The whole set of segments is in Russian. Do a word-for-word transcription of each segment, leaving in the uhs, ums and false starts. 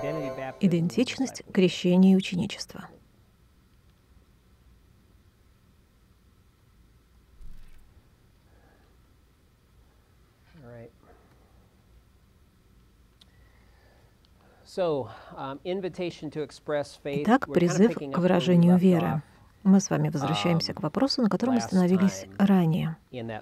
Идентичность, крещение и ученичество. Итак, призыв к выражению веры. Мы с вами возвращаемся к вопросу, на котором остановились ранее.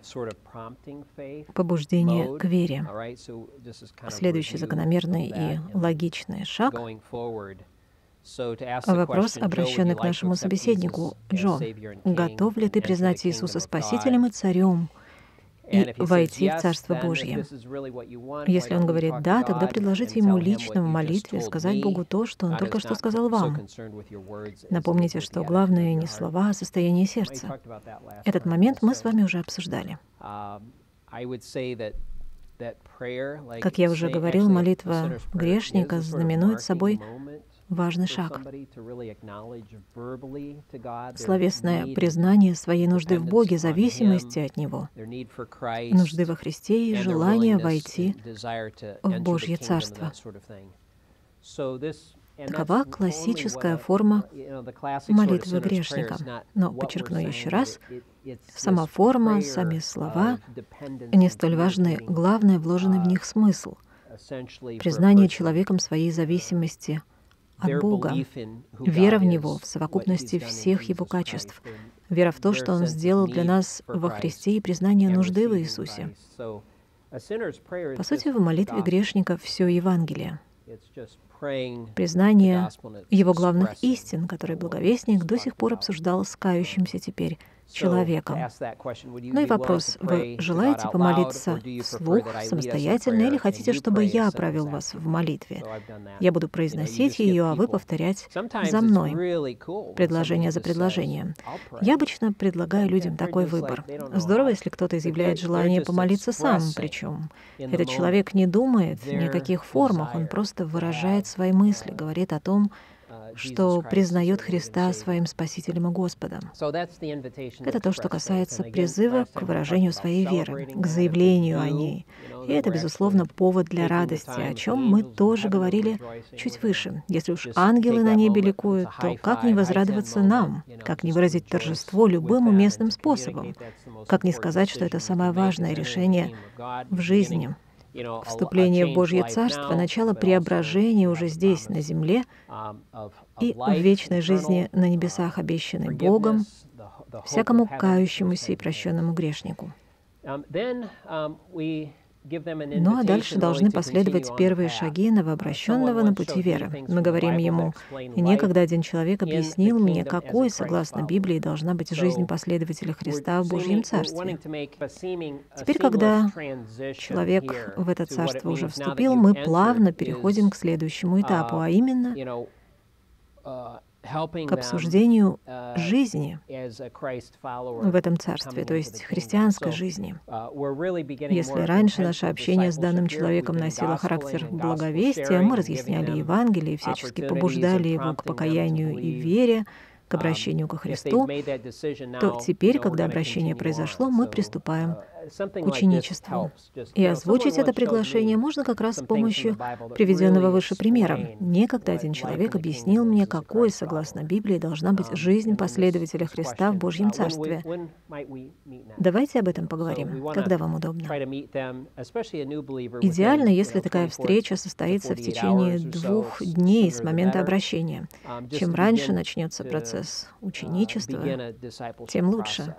Побуждение к вере. Следующий закономерный и логичный шаг — вопрос, обращенный к нашему собеседнику Джо. Готов ли ты признать Иисуса Спасителем и Царем и войти в Царство Божье? Если он говорит «да», тогда предложите ему лично в молитве сказать Богу то, что он только что сказал вам. Напомните, что главное не слова, а состояние сердца. Этот момент мы с вами уже обсуждали. Как я уже говорил, молитва грешника знаменует собой важный шаг. Словесное признание своей нужды в Боге, зависимости от Него, нужды во Христе и желание войти в Божье Царство. Такова классическая форма молитвы грешника. Но, подчеркну еще раз, сама форма, сами слова не столь важны. Главное — вложенный в них смысл. Признание человеком своей зависимости от Бога, вера в Него в совокупности всех Его качеств, вера в то, что Он сделал для нас во Христе, и признание нужды в Иисусе. По сути, в молитве грешника все Евангелие. Признание его главных истин, которые благовестник до сих пор обсуждал с кающимся теперь человеком. Ну и вопрос: вы желаете помолиться вслух, самостоятельно, или хотите, чтобы я провел вас в молитве? Я буду произносить ее, а вы повторять за мной, предложение за предложением. Я обычно предлагаю людям такой выбор. Здорово, если кто-то изъявляет желание помолиться сам, причем этот человек не думает ни о каких формах, он просто выражает свои мысли, говорит о том, что признает Христа своим Спасителем и Господом. Это то, что касается призыва к выражению своей веры, к заявлению о ней. И это, безусловно, повод для радости, о чем мы тоже говорили чуть выше. Если уж ангелы на небе ликуют, то как не возрадоваться нам? Как не выразить торжество любым уместным способом? Как не сказать, что это самое важное решение в жизни? Вступление в Божье Царство, начало преображения уже здесь, на земле, и в вечной жизни на небесах, обещанной Богом, всякому кающемуся и прощенному грешнику. Ну а дальше должны последовать первые шаги новообращенного на пути веры. Мы говорим ему: «Некогда один человек объяснил мне, какой, согласно Библии, должна быть жизнь последователя Христа в Божьем Царстве». Теперь, когда человек в это царство уже вступил, мы плавно переходим к следующему этапу, а именно к обсуждению жизни в этом царстве, то есть христианской жизни. Если раньше наше общение с данным человеком носило характер благовестия, мы разъясняли Евангелие и всячески побуждали его к покаянию и вере, к обращению ко Христу, то теперь, когда обращение произошло, мы приступаем к ученичеству. И озвучить это приглашение можно как раз с помощью приведенного выше примера. Некогда один человек объяснил мне, какой, согласно Библии, должна быть жизнь последователя Христа в Божьем Царстве. Давайте об этом поговорим, когда вам удобно. Идеально, если такая встреча состоится в течение двух дней с момента обращения. Чем раньше начнется процесс ученичества, тем лучше.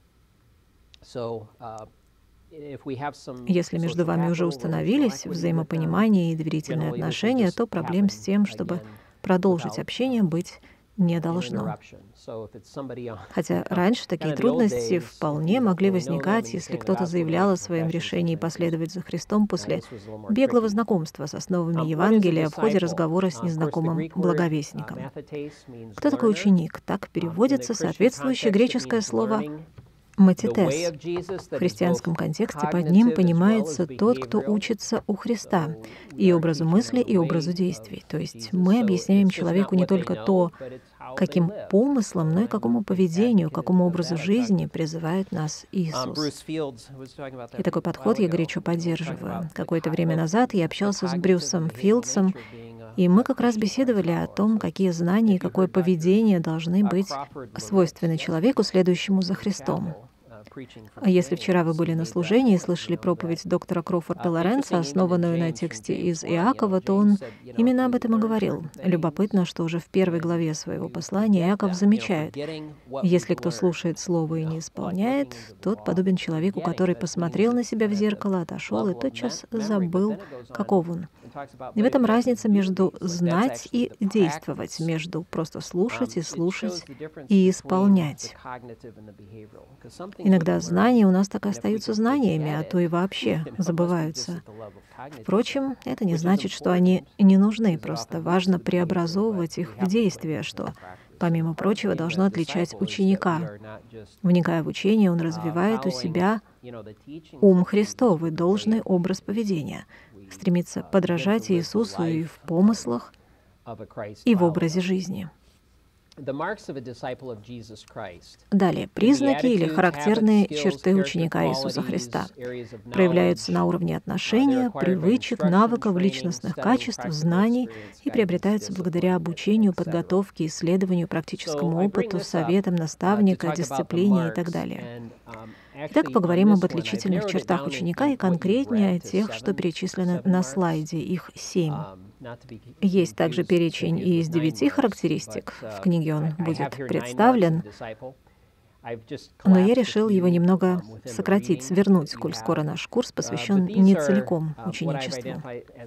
Если между вами уже установились взаимопонимание и доверительные отношения, то проблем с тем, чтобы продолжить общение, быть не должно. Хотя раньше такие трудности вполне могли возникать, если кто-то заявлял о своем решении последовать за Христом после беглого знакомства с основами Евангелия в ходе разговора с незнакомым благовестником. Кто такой ученик? Так переводится соответствующее греческое слово «матитес». В христианском контексте под ним понимается тот, кто учится у Христа, и образу мысли, и образу действий. То есть мы объясняем человеку не только то, каким помыслом, но и какому поведению, какому образу жизни призывает нас Иисус. И такой подход я горячо поддерживаю. Какое-то время назад я общался с Брюсом Филдсом, И мы как раз беседовали о том, какие знания и какое поведение должны быть свойственны человеку, следующему за Христом. А если вчера вы были на служении и слышали проповедь доктора Кроуфорда Лоренца, основанную на тексте из Иакова, то он именно об этом и говорил. Любопытно, что уже в первой главе своего послания Иаков замечает: «Если кто слушает Слово и не исполняет, тот подобен человеку, который посмотрел на себя в зеркало, отошел и тотчас забыл, каков он». И в этом разница между знать и действовать, между просто слушать и слушать и исполнять. Иногда знания у нас так и остаются знаниями, а то и вообще забываются. Впрочем, это не значит, что они не нужны, просто важно преобразовывать их в действие, что, помимо прочего, должно отличать ученика. Вникая в учение, он развивает у себя ум Христов и должный образ поведения, стремится подражать Иисусу и в помыслах, и в образе жизни. Далее, признаки или характерные черты ученика Иисуса Христа проявляются на уровне отношения, привычек, навыков, личностных качеств, знаний и приобретаются благодаря обучению, подготовке, исследованию, практическому опыту, советам наставника, дисциплине и так далее. Итак, поговорим об отличительных чертах ученика и конкретнее о тех, что перечислены на слайде. Их семь. Есть также перечень и из девяти характеристик. В книге он будет представлен, но я решил его немного сократить, свернуть, коль скоро наш курс посвящен не целиком ученичеству.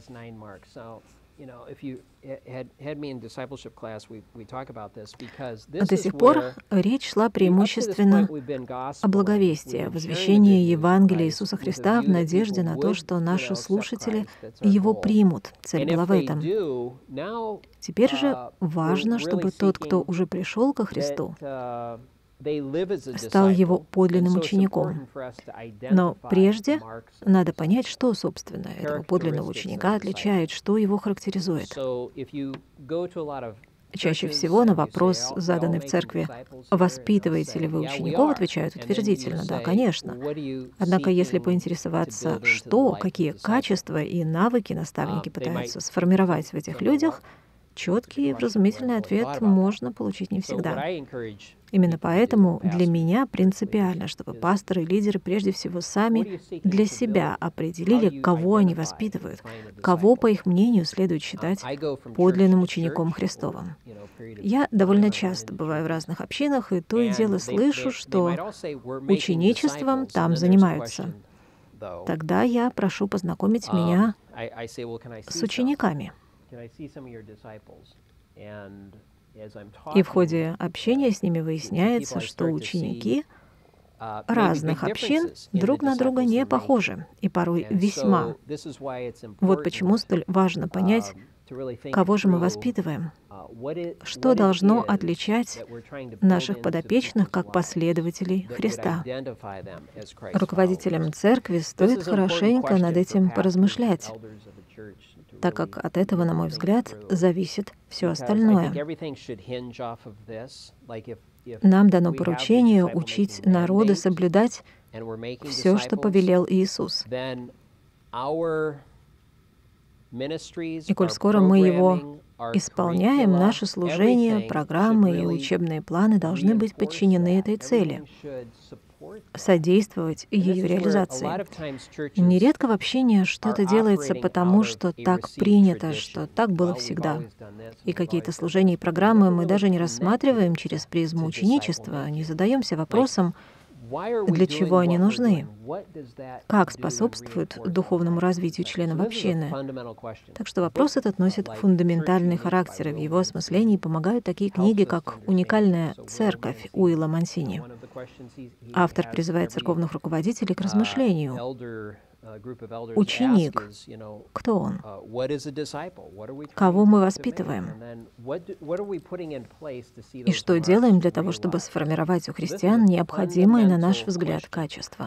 До сих пор речь шла преимущественно о благовестии, возвещении Евангелия Иисуса Христа в надежде на то, что наши слушатели его примут. Цель была в этом. Теперь же важно, чтобы тот, кто уже пришел ко Христу, стал его подлинным учеником. Но прежде надо понять, что, собственно, этого подлинного ученика отличает, что его характеризует. Чаще всего на вопрос, заданный в церкви, «Воспитываете ли вы учеников?», отвечают утвердительно: «Да, конечно». Однако, если поинтересоваться, что, какие качества и навыки наставники пытаются сформировать в этих людях, четкий и вразумительный ответ можно получить не всегда. Именно поэтому для меня принципиально, чтобы пасторы и лидеры прежде всего сами для себя определили, кого они воспитывают, кого, по их мнению, следует считать подлинным учеником Христовым. Я довольно часто бываю в разных общинах, и то и дело слышу, что ученичеством там занимаются. Тогда я прошу познакомить меня с учениками. И в ходе общения с ними выясняется, что ученики разных общин друг на друга не похожи, и порой весьма. Вот почему столь важно понять, кого же мы воспитываем, что должно отличать наших подопечных как последователей Христа. Руководителям церкви стоит хорошенько над этим поразмышлять, так как от этого, на мой взгляд, зависит все остальное. Нам дано поручение учить народы соблюдать все, что повелел Иисус. И коль скоро мы его исполняем, наше служение, программы и учебные планы должны быть подчинены этой цели — содействовать ее реализации. Нередко в общине что-то делается потому, что так принято, что так было всегда. И какие-то служения и программы мы даже не рассматриваем через призму ученичества, не задаемся вопросом, для чего они нужны, как способствуют духовному развитию членов общины. Так что вопрос этот носит фундаментальный характер, и в его осмыслении помогают такие книги, как «Уникальная церковь» Уилла Мансини. Автор призывает церковных руководителей к размышлению. Ученик. Кто он? Кого мы воспитываем? И что делаем для того, чтобы сформировать у христиан необходимые, на наш взгляд, качества?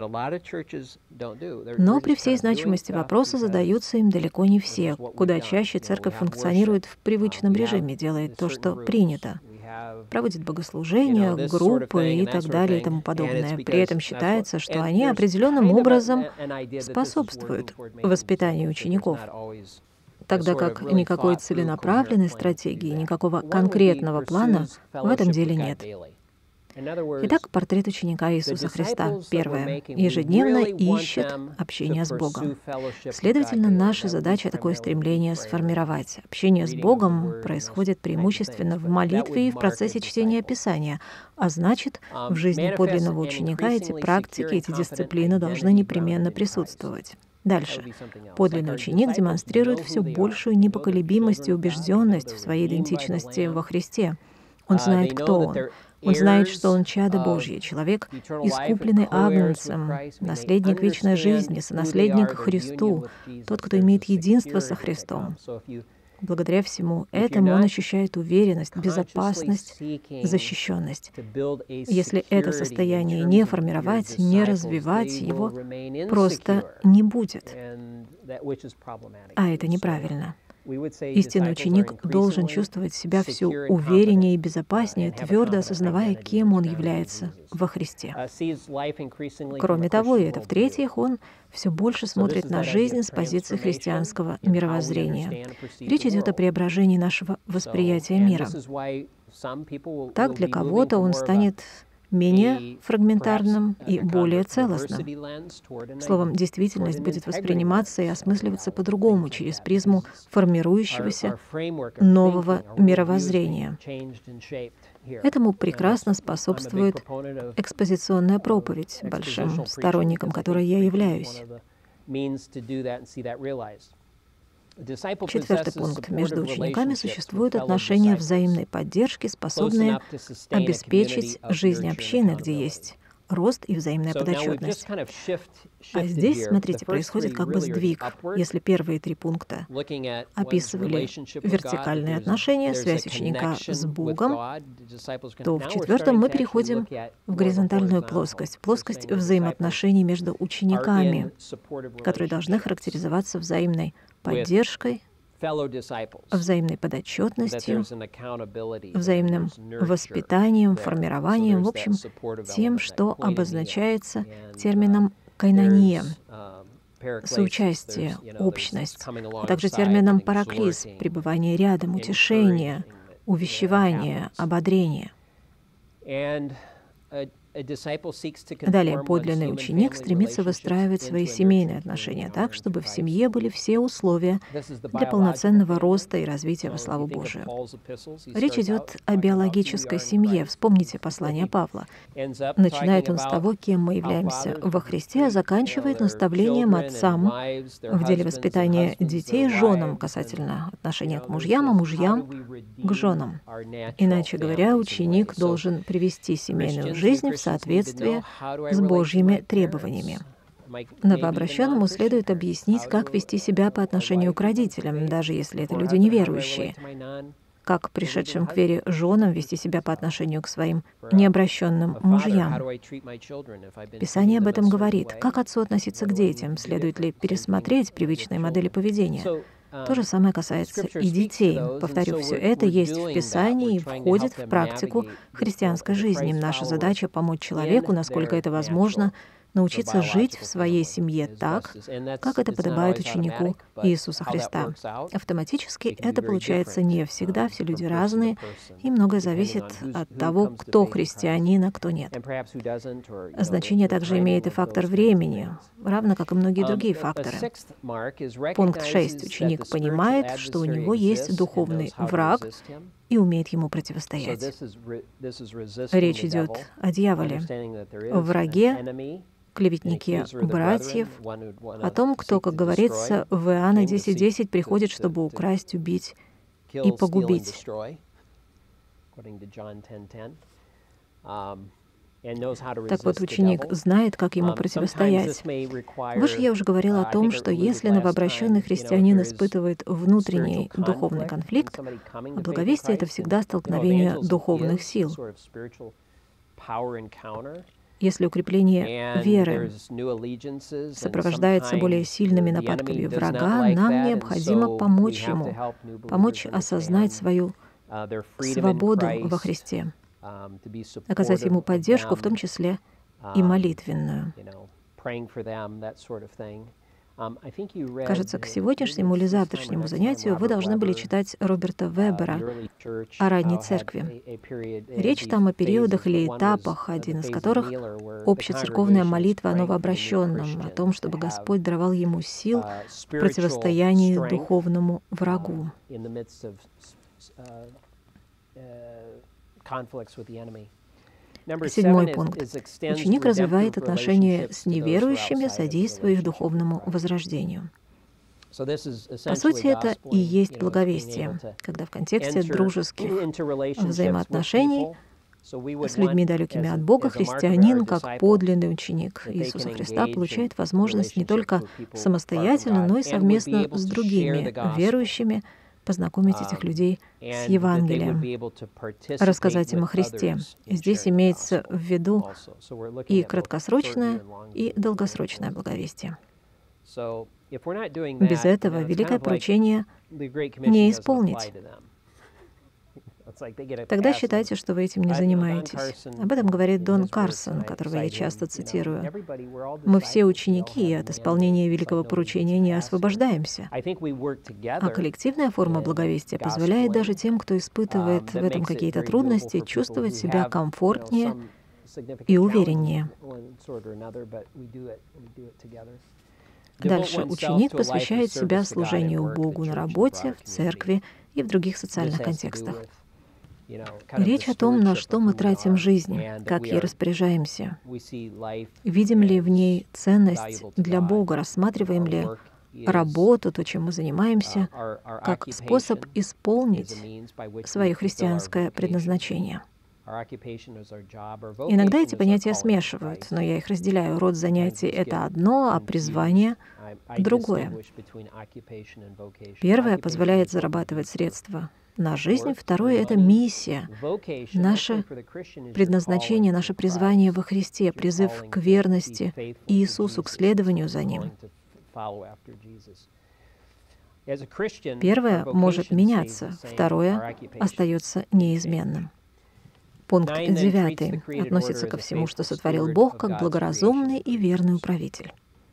Но при всей значимости вопроса задаются им далеко не все. Куда чаще церковь функционирует в привычном режиме, делает то, что принято. Проводит богослужения, группы и так далее и тому подобное. При этом считается, что они определенным образом способствуют воспитанию учеников. Тогда как никакой целенаправленной стратегии, никакого конкретного плана в этом деле нет. Итак, портрет ученика Иисуса Христа. Первое. Ежедневно ищет общение с Богом. Следовательно, наша задача — такое стремление сформировать. Общение с Богом происходит преимущественно в молитве и в процессе чтения Писания, а значит, в жизни подлинного ученика эти практики, эти дисциплины должны непременно присутствовать. Дальше. Подлинный ученик демонстрирует все большую непоколебимость и убежденность в своей идентичности во Христе. Он знает, кто он. Он знает, что он чадо Божье, человек, искупленный Агнцем, наследник вечной жизни, сонаследник Христу, тот, кто имеет единство со Христом. Благодаря всему этому он ощущает уверенность, безопасность, защищенность. Если это состояние не формировать, не развивать, его просто не будет. А это неправильно. Истинный ученик должен чувствовать себя все увереннее и безопаснее, твердо осознавая, кем он является во Христе. Кроме того, и это в-третьих, он все больше смотрит на жизнь с позиции христианского мировоззрения. Речь идет о преображении нашего восприятия мира. Так, для кого-то он станет менее фрагментарным и более целостным. Словом, действительность будет восприниматься и осмысливаться по-другому, через призму формирующегося нового мировоззрения. Этому прекрасно способствует экспозиционная проповедь, большим сторонником которой я являюсь. Четвертый пункт. Между учениками существуют отношения взаимной поддержки, способные обеспечить жизнь общины, где есть рост и взаимная подотчетность. А здесь, смотрите, происходит как бы сдвиг. Если первые три пункта описывали вертикальные отношения, связь ученика с Богом, то в четвертом мы переходим в горизонтальную плоскость, плоскость взаимоотношений между учениками, которые должны характеризоваться взаимной поддержкой, взаимной подотчетностью, взаимным воспитанием, формированием, в общем, тем, что обозначается термином «кайнония», соучастие, общность, а также термином «параклис», пребывание рядом, утешение, увещевание, ободрение. Далее, подлинный ученик стремится выстраивать свои семейные отношения так, чтобы в семье были все условия для полноценного роста и развития во славу Божию. Речь идет о биологической семье. Вспомните послание Павла. Начинает он с того, кем мы являемся во Христе, а заканчивает наставлением отцам в деле воспитания детей, женам касательно отношения к мужьям, а мужьям к женам. Иначе говоря, ученик должен привести семейную жизнь в соответствие с Божьими требованиями. Новообращенному следует объяснить, как вести себя по отношению к родителям, даже если это люди неверующие, как пришедшим к вере женам вести себя по отношению к своим необращенным мужьям. Писание об этом говорит. Как отцу относиться к детям? Следует ли пересмотреть привычные модели поведения? То же самое касается и детей. Повторю, все это есть в Писании и входит в практику христианской жизни. Наша задача — помочь человеку, насколько это возможно, научиться жить в своей семье так, как это подобает ученику Иисуса Христа. Автоматически это получается не всегда, все люди разные, и многое зависит от того, кто христианин, а кто нет. Значение также имеет и фактор времени, равно как и многие другие факторы. Пункт шесть. Ученик понимает, что у него есть духовный враг и умеет ему противостоять. Речь идет о дьяволе, враге, клеветнике братьев, о том, кто, как говорится, в Иоанна десять десять приходит, чтобы украсть, убить и погубить. Так вот, ученик знает, как ему противостоять. Выше я уже говорила о том, что если новообращенный христианин испытывает внутренний духовный конфликт, а благовестие — это всегда столкновение духовных сил. Если укрепление веры сопровождается более сильными нападками врага, нам необходимо помочь ему, помочь осознать свою свободу во Христе, оказать ему поддержку, в том числе и молитвенную. Кажется, к сегодняшнему или завтрашнему занятию вы должны были читать Роберта Вебера о ранней церкви. Речь там о периодах или этапах, один из которых — общецерковная молитва о новообращенном, о том, чтобы Господь даровал ему сил в противостоянии духовному врагу. Седьмой пункт. Ученик развивает отношения с неверующими, содействуя их духовному возрождению. По сути, это и есть благовестие, когда в контексте дружеских взаимоотношений с людьми, далекими от Бога, христианин, как подлинный ученик Иисуса Христа, получает возможность не только самостоятельно, но и совместно с другими верующими познакомить этих людей с Евангелием, рассказать им о Христе. Здесь имеется в виду и краткосрочное, и долгосрочное благовестие. Без этого великое поручение не исполнить. Тогда считайте, что вы этим не занимаетесь. Об этом говорит Дон Карсон, которого я часто цитирую. Мы все ученики, и от исполнения великого поручения не освобождаемся. А коллективная форма благовестия позволяет даже тем, кто испытывает в этом какие-то трудности, чувствовать себя комфортнее и увереннее. Дальше ученик посвящает себя служению Богу на работе, в церкви и в других социальных контекстах. Речь о том, на что мы тратим жизнь, как ей распоряжаемся. Видим ли в ней ценность для Бога, рассматриваем ли работу, то, чем мы занимаемся, как способ исполнить свое христианское предназначение. Иногда эти понятия смешивают, но я их разделяю. Род занятий — это одно, а призвание — другое. Первое позволяет зарабатывать средства на жизнь, второе — это миссия, наше предназначение, наше призвание во Христе, призыв к верности Иисусу, к следованию за Ним. Первое может меняться, второе остается неизменным. Пункт девятый относится ко всему, что сотворил Бог, как благоразумный и верный управитель.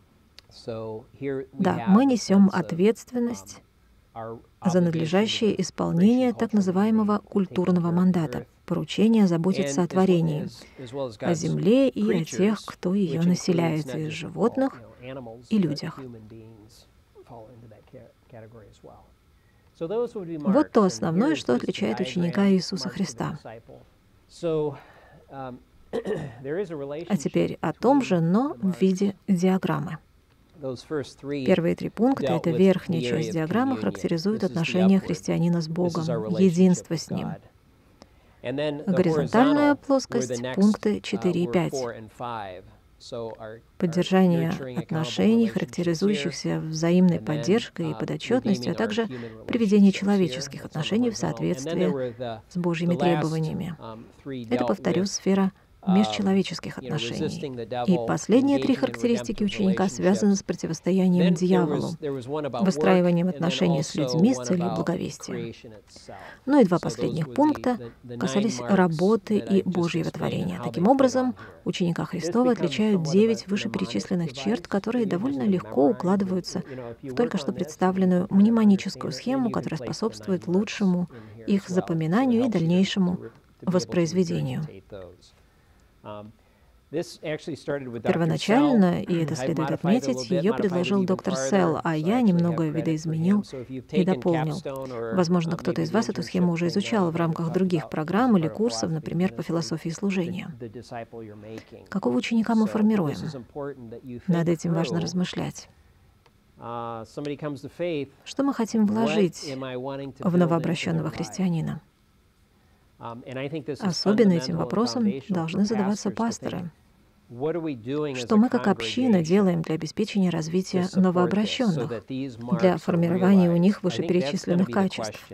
Да, мы несем ответственность за надлежащее исполнение так называемого культурного мандата, поручения заботиться о творении, о земле и о тех, кто ее населяет, и животных, и людях. Вот то основное, что отличает ученика Иисуса Христа. А теперь о том же, но в виде диаграммы. Первые три пункта, это верхняя часть диаграммы, характеризуют отношения христианина с Богом, единство с Ним. Горизонтальная плоскость — пункты четыре и пять. Поддержание отношений, характеризующихся взаимной поддержкой и подотчетностью, а также приведение человеческих отношений в соответствие с Божьими требованиями. Это, повторю, сфера межчеловеческих отношений. И последние три характеристики ученика связаны с противостоянием дьяволу, выстраиванием отношений с людьми с целью благовестия. Ну и два последних пункта касались работы и Божьего творения. Таким образом, ученика Христова отличают девять вышеперечисленных черт, которые довольно легко укладываются в только что представленную мнемоническую схему, которая способствует лучшему их запоминанию и дальнейшему воспроизведению. Первоначально, и это следует отметить, ее предложил доктор Селл, а я немного видоизменил и дополнил. Возможно, кто-то из вас эту схему уже изучал в рамках других программ или курсов, например, по философии служения. Какого ученика мы формируем? Над этим важно размышлять. Что мы хотим вложить в новообращенного христианина? Особенно этим вопросом должны задаваться пасторы. Что мы как община делаем для обеспечения развития новообращенных, для формирования у них вышеперечисленных качеств?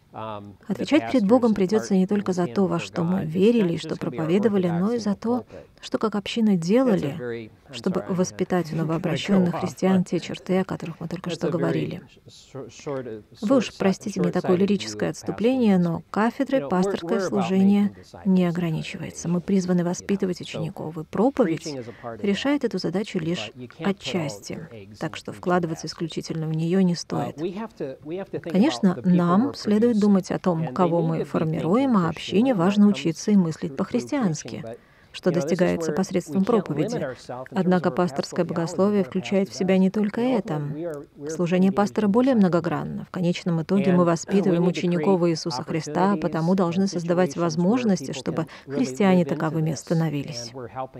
Отвечать перед Богом придется не только за то, во что мы верили и что проповедовали, но и за то, что как община делали, чтобы воспитать у новообращенных христиан те черты, о которых мы только что говорили. Вы уж простите мне такое лирическое отступление, но кафедрой пасторское служение не ограничивается. Мы призваны воспитывать учеников, и проповедь решает эту задачу лишь отчасти, так что вкладываться исключительно в нее не стоит. Конечно, нам следует думать о том, кого мы формируем, а общине важно учиться и мыслить по-христиански, что достигается посредством проповеди. Однако пасторское богословие включает в себя не только это. Служение пастора более многогранно. В конечном итоге мы воспитываем учеников Иисуса Христа, а потому должны создавать возможности, чтобы христиане таковыми становились.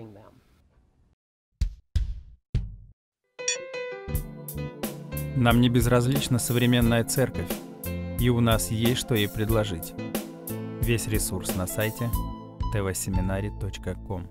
Нам не безразлична современная церковь, и у нас есть что ей предложить. Весь ресурс на сайте тэ вэ семинари точка ком.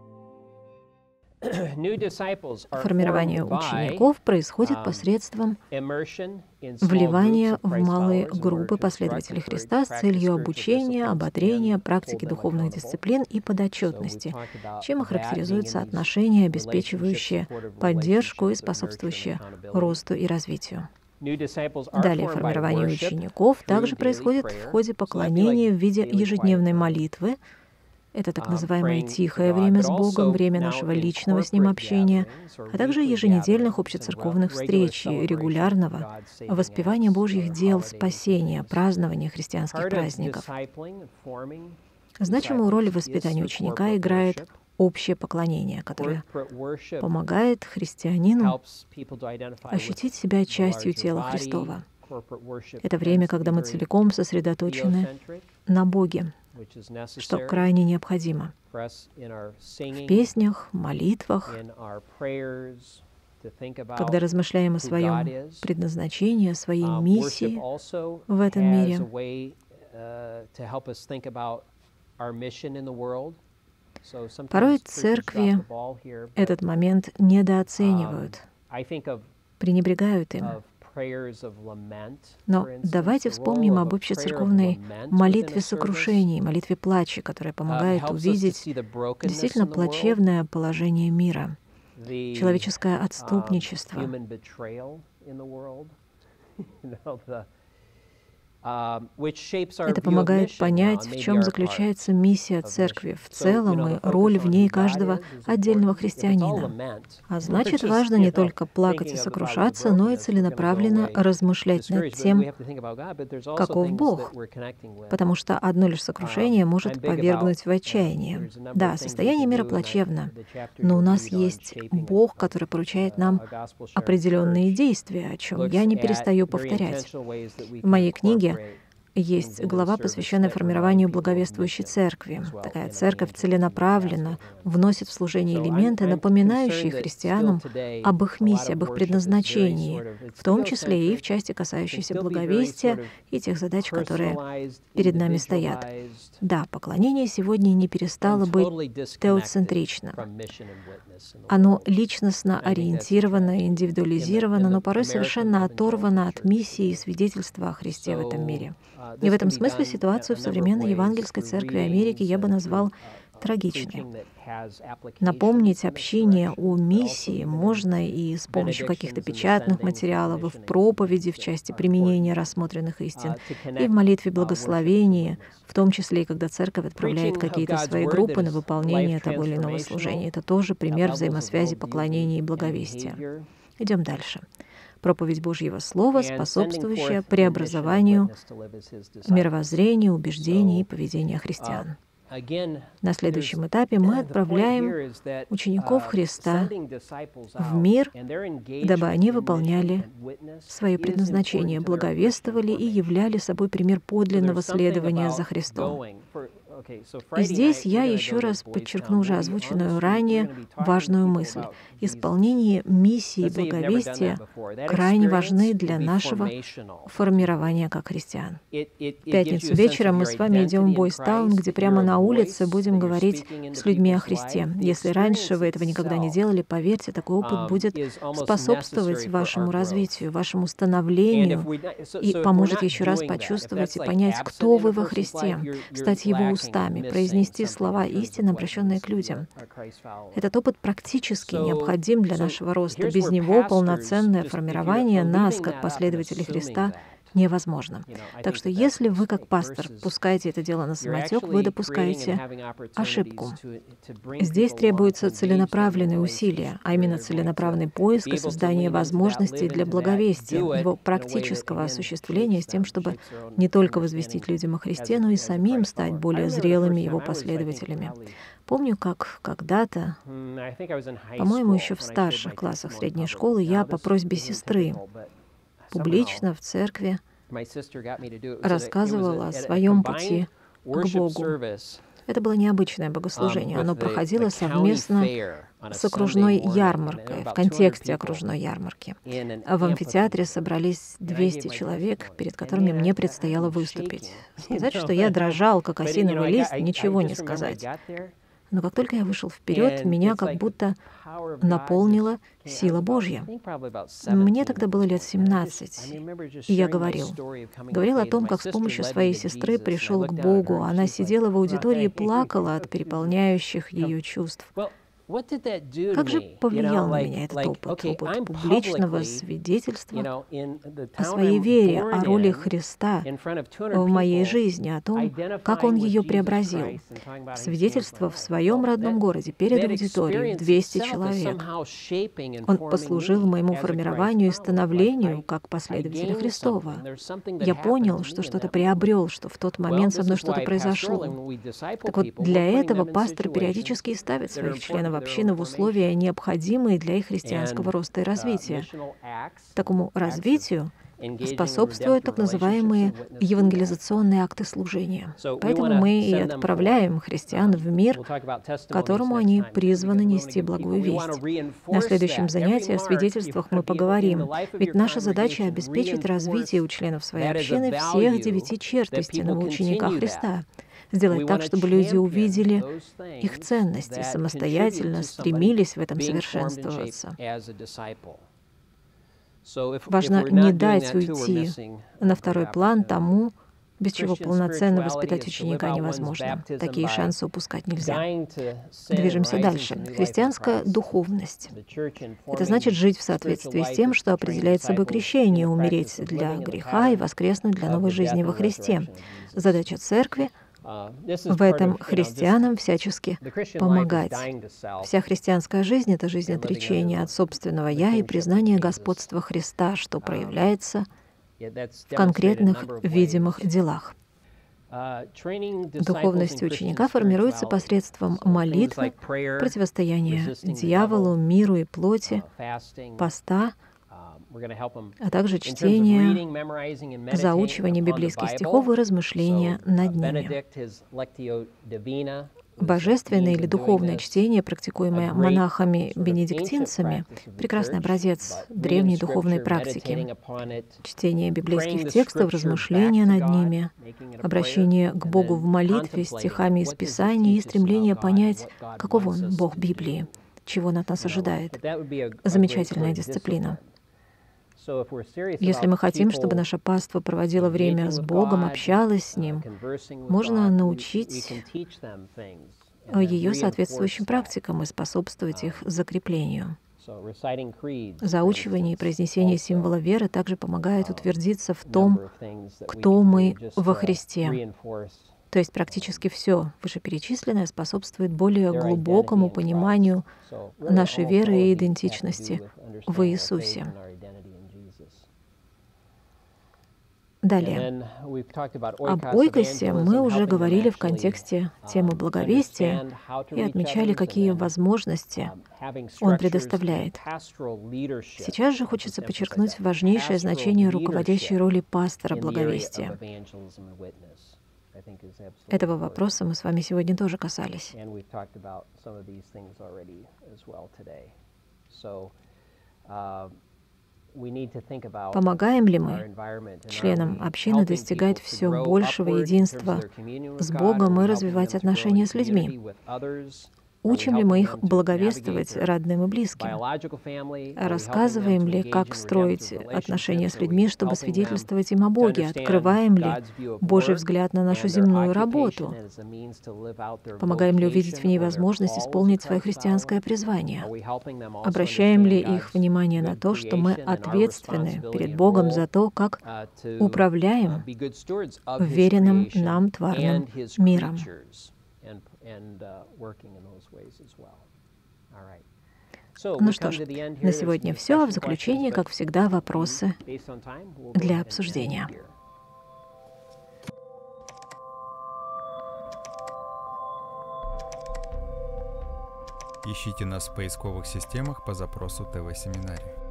Формирование учеников происходит посредством вливания в малые группы последователей Христа с целью обучения, ободрения, практики духовных дисциплин и подотчетности, чем и характеризуются отношения, обеспечивающие поддержку и способствующие росту и развитию. Далее, формирование учеников также происходит в ходе поклонения в виде ежедневной молитвы. Это так называемое тихое время с Богом, время нашего личного с Ним общения, а также еженедельных общецерковных встреч и регулярного воспевания Божьих дел спасения, празднования христианских праздников. Значимую роль в воспитании ученика играет общее поклонение, которое помогает христианину ощутить себя частью тела Христова. Это время, когда мы целиком сосредоточены на Боге, что крайне необходимо в песнях, молитвах, когда размышляем о своем предназначении, о своей миссии в этом мире. Порой церкви этот момент недооценивают, пренебрегают им. Но давайте вспомним об общецерковной молитве сокрушений, молитве плача, которая помогает увидеть действительно плачевное положение мира, человеческое отступничество. Это помогает понять, в чем заключается миссия церкви в целом и роль в ней каждого отдельного христианина. А значит, важно не только плакать и сокрушаться, но и целенаправленно размышлять над тем, каков Бог. Потому что одно лишь сокрушение может повергнуть в отчаяние. Да, состояние мира плачевно, но у нас есть Бог, который поручает нам определенные действия, о чем я не перестаю повторять. В моей книге есть глава, посвященная формированию благовествующей церкви. Такая церковь целенаправленно вносит в служение элементы, напоминающие христианам об их миссии, об их предназначении, в том числе и в части, касающейся благовестия и тех задач, которые перед нами стоят. Да, поклонение сегодня не перестало быть теоцентрично. Оно личностно ориентировано, индивидуализировано, но порой совершенно оторвано от миссии и свидетельства о Христе в этом мире. И в этом смысле ситуацию в современной евангельской церкви Америки я бы назвал трагичной. Напомнить общение о миссии можно и с помощью каких-то печатных материалов, и в проповеди, в части применения рассмотренных истин, и в молитве благословения, в том числе и когда церковь отправляет какие-то свои группы на выполнение того или иного служения. Это тоже пример взаимосвязи поклонения и благовестия. Идем дальше. Проповедь Божьего Слова, способствующая преобразованию мировоззрения, убеждений и поведения христиан. На следующем этапе мы отправляем учеников Христа в мир, дабы они выполняли свое предназначение, благовествовали и являли собой пример подлинного следования за Христом. И здесь я еще раз подчеркну уже озвученную ранее важную мысль. Исполнение миссии и благовестия крайне важны для нашего формирования как христиан. В пятницу вечером мы с вами идем в Бойстаун, где прямо на улице будем говорить с людьми о Христе. Если раньше вы этого никогда не делали, поверьте, такой опыт будет способствовать вашему развитию, вашему становлению и поможет еще раз почувствовать и понять, кто вы во Христе, стать Его устами, устами, произнести слова истины, обращенные к людям. Этот опыт практически необходим для нашего роста. Без него полноценное формирование нас, как последователей Христа, невозможно. Так что если вы, как пастор, пускаете это дело на самотек, вы допускаете ошибку. Здесь требуются целенаправленные усилия, а именно целенаправленный поиск и создание возможностей для благовестия, его практического осуществления с тем, чтобы не только возвестить людям о Христе, но и самим стать более зрелыми его последователями. Помню, как когда-то, по-моему, еще в старших классах средней школы, я по просьбе сестры публично в церкви рассказывала о своем пути к Богу. Это было необычное богослужение. Оно проходило совместно с окружной ярмаркой, в контексте окружной ярмарки. В амфитеатре собрались двести человек, перед которыми мне предстояло выступить. Сказать, что я дрожал, как осиновый лист, ничего не сказать. Но как только я вышел вперед, меня как будто наполнила сила Божья. Мне тогда было лет семнадцать, и я говорил. Говорил о том, как с помощью своей сестры пришел к Богу. Она сидела в аудитории и плакала от переполняющих ее чувств. Как же повлиял на меня этот опыт, опыт публичного свидетельства о своей вере, о роли Христа в моей жизни, о том, как Он ее преобразил. Свидетельство в своем родном городе, перед аудиторией, двести человек. Он послужил моему формированию и становлению как последователя Христова. Я понял, что что-то приобрел, что в тот момент со мной что-то произошло. Так вот, для этого пастор периодически ставит своих членов общины в условия, необходимые для их христианского роста и развития. Такому развитию способствуют так называемые евангелизационные акты служения. Поэтому мы и отправляем христиан в мир, которому они призваны нести благую весть. На следующем занятии о свидетельствах мы поговорим, ведь наша задача — обеспечить развитие у членов своей общины всех девяти черт истинного ученика Христа. Сделать так, чтобы люди увидели их ценности, самостоятельно стремились в этом совершенствоваться. Важно не дать уйти на второй план тому, без чего полноценно воспитать ученика невозможно. Такие шансы упускать нельзя. Движемся дальше. Христианская духовность. Это значит жить в соответствии с тем, что определяет собой крещение, умереть для греха и воскреснуть для новой жизни во Христе. Задача церкви — в этом христианам всячески помогать. Вся христианская жизнь — это жизнь отречения от собственного «я» и признания господства Христа, что проявляется в конкретных видимых делах. Духовность ученика формируется посредством молитвы, противостояния дьяволу, миру и плоти, поста, а также чтение, заучивание библейских стихов и размышления над ними. Божественное или духовное чтение, практикуемое монахами-бенедиктинцами, прекрасный образец древней духовной практики. Чтение библейских текстов, размышления над ними, обращение к Богу в молитве стихами из Писания и стремление понять, каков Он, Бог Библии, чего Он от нас ожидает. Замечательная дисциплина. Если мы хотим, чтобы наша паства проводила время с Богом, общалась с Ним, можно научить ее соответствующим практикам и способствовать их закреплению. Заучивание и произнесение символа веры также помогает утвердиться в том, кто мы во Христе. То есть практически все вышеперечисленное способствует более глубокому пониманию нашей веры и идентичности в Иисусе. Далее. Об ойкосе мы уже говорили в контексте темы благовестия и отмечали, какие возможности он предоставляет. Сейчас же хочется подчеркнуть важнейшее значение руководящей роли пастора благовестия. Этого вопроса мы с вами сегодня тоже касались. Помогаем ли мы членам общины достигать все большего единства с Богом и развивать отношения с людьми? Учим ли мы их благовествовать родным и близким? Рассказываем ли, как строить отношения с людьми, чтобы свидетельствовать им о Боге? Открываем ли Божий взгляд на нашу земную работу? Помогаем ли увидеть в ней возможность исполнить свое христианское призвание? Обращаем ли их внимание на то, что мы ответственны перед Богом за то, как управляем вверенным нам тварным миром? Ну что ж, на сегодня все. В заключение, как всегда, вопросы для обсуждения. Ищите нас в поисковых системах по запросу ТВ-семинарий.